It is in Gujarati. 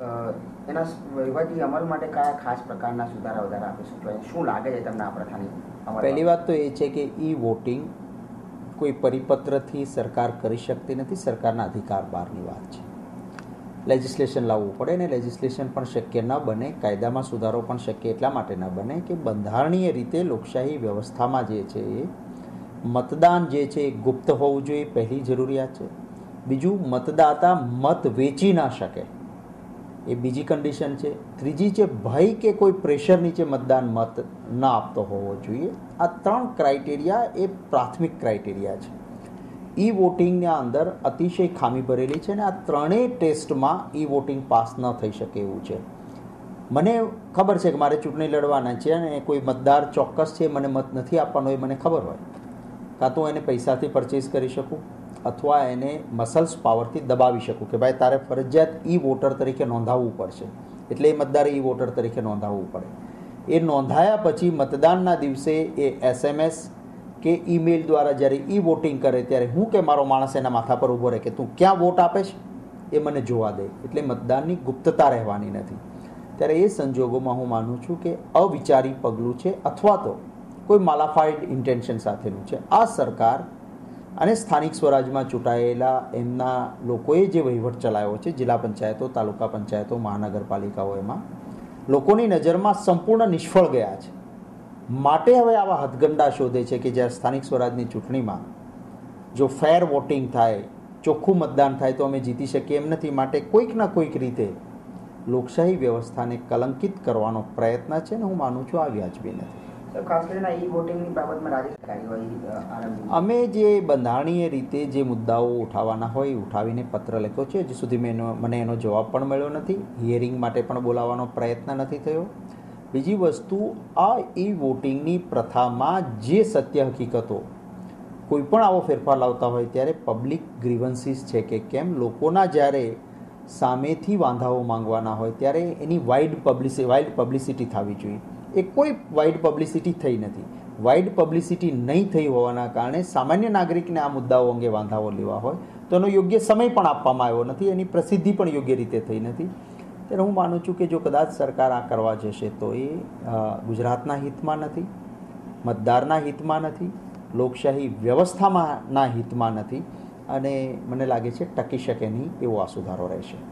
એના વહીવટી અમલ માટે કયા ખાસ પ્રકારના સુધારા વધારા આપીશું? શું લાગે છે તમને આ પ્રથાની? પહેલી વાત તો એ છે કે ઈ વોટિંગ કોઈ પરિપત્રથી સરકાર કરી શકતી નથી. સરકારના અધિકાર બહારની વાત છે. લેજિસ્લેશન લાવવું પડે ને લેજિસ્લેશન પણ શક્ય ન બને, કાયદામાં સુધારો પણ શક્ય એટલા માટે ન બને કે બંધારણીય રીતે લોકશાહી વ્યવસ્થામાં જે છે એ મતદાન જે છે એ ગુપ્ત હોવું જોઈએ, પહેલી જરૂરિયાત છે. બીજું, મતદાતા મત વેચી ના શકે, એ બીજી કન્ડિશન છે. ત્રીજી છે ભય કે કોઈ પ્રેશર નીચે મતદાન મત ન આપતો હોવો જોઈએ. આ 3 ક્રાઇટેરિયા એ પ્રાથમિક ક્રાઇટેરિયા છે. ઈ વોટિંગના અંદર અતિશય ખામી ભરેલી છે અને આ ત્રણેય ટેસ્ટમાં ઈ વોટિંગ પાસ ન થઈ શકે એવું છે. મને ખબર છે કે મારે ચૂંટણી લડવાના છે અને કોઈ મતદાર ચોક્કસ છે મને મત નથી આપવાનો એ મને ખબર હોય, કાં તો એને પૈસાથી પરચેઝ કરી શકું અથવા એને મસલ્સ પાવરથી દબાવી શકું કે ભાઈ તારે ફરજિયાત ઈ વોટર તરીકે નોંધાવવું પડશે, એટલે એ મતદારે ઈ વોટર તરીકે નોંધાવવું પડે. એ નોંધાયા પછી મતદાનના દિવસે એ SMS કે ઈમેલ દ્વારા જ્યારે ઈ વોટિંગ કરે ત્યારે હું કે મારો માણસ એના માથા પર ઊભો રહે કે તું ક્યાં વોટ આપે છે એ મને જોવા દે, એટલે મતદાનની ગુપ્તતા રહેવાની નથી. ત્યારે એ સંજોગોમાં હું માનું છું કે અવિચારી પગલું છે અથવા તો કોઈ માલાફાઇડ ઇન્ટેન્શન સાથેનું છે. આ સરકાર અને સ્થાનિક સ્વરાજમાં ચૂંટાયેલા એમના લોકોએ જે વહીવટ ચલાવ્યો છે, જિલ્લા પંચાયતો, તાલુકા પંચાયતો, મહાનગરપાલિકાઓ, એમાં લોકોની નજરમાં સંપૂર્ણ નિષ્ફળ ગયા છે. માટે હવે આવા હથગંડા શોધે છે કે જ્યારે સ્થાનિક સ્વરાજની ચૂંટણીમાં જો ફેર વોટિંગ થાય, ચોખ્ખું મતદાન થાય તો અમે જીતી શકીએ એમ નથી. માટે કોઈક ના કોઈક રીતે લોકશાહી વ્યવસ્થાને કલંકિત કરવાનો પ્રયત્ન છે ને હું માનું છું આ વ્યાજબી નથી. ખાસ કરીને ઈ વોટિંગની બાબતમાં રાજ્ય સરકારે અમે જે બંધારણીય રીતે જે મુદ્દાઓ ઉઠાવવાના હોય ઉઠાવીને પત્ર લખ્યો છે. હજી સુધી મને એનો જવાબ પણ મળ્યો નથી. હિયરિંગ માટે પણ બોલાવવાનો પ્રયત્ન નથી થયો. બીજી વસ્તુ, આ ઈ વોટિંગની પ્રથામાં જે સત્ય હકીકતો કોઈ પણ આવો ફેરફાર લાવતા હોય ત્યારે પબ્લિક ગ્રીવન્સીસ છે કે કેમ, લોકોના જ્યારે સામેથી વાંધાઓ માંગવાના હોય ત્યારે એની વાઇડ પબ્લિસિટી થવી જોઈએ. એ કોઈ વાઇડ પબ્લિસિટી થઈ નથી. વાઇડ પબ્લિસિટી નહીં થઈ હોવાના કારણે સામાન્ય નાગરિકને આ મુદ્દાઓ અંગે વાંધાઓ લેવા હોય તો એનો યોગ્ય સમય પણ આપવામાં આવ્યો નથી, એની પ્રસિદ્ધિ પણ યોગ્ય રીતે થઈ નથી. ત્યારે હું માનું છું કે જો કદાચ સરકાર આ કરવા જશે તો એ ગુજરાતના હિતમાં નથી, મતદારના હિતમાં નથી, લોકશાહી વ્યવસ્થામાંના હિતમાં નથી અને મને લાગે છે ટકી શકે નહીં એવો આ સુધારો રહેશે.